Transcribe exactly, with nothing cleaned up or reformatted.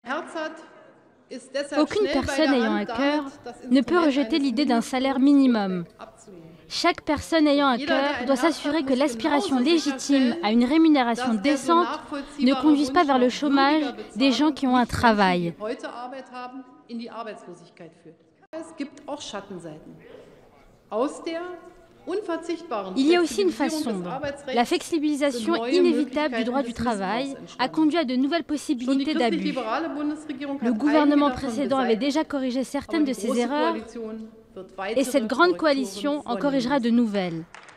Aucune personne ayant un cœur ne peut rejeter l'idée d'un salaire minimum. Chaque personne ayant un cœur doit s'assurer que l'aspiration légitime à une rémunération décente ne conduise pas vers le chômage des gens qui ont un travail. Il y a aussi une face sombre. La flexibilisation inévitable du droit du travail a conduit à de nouvelles possibilités d'abus. Le gouvernement précédent avait déjà corrigé certaines de ces erreurs et cette grande coalition en corrigera de nouvelles.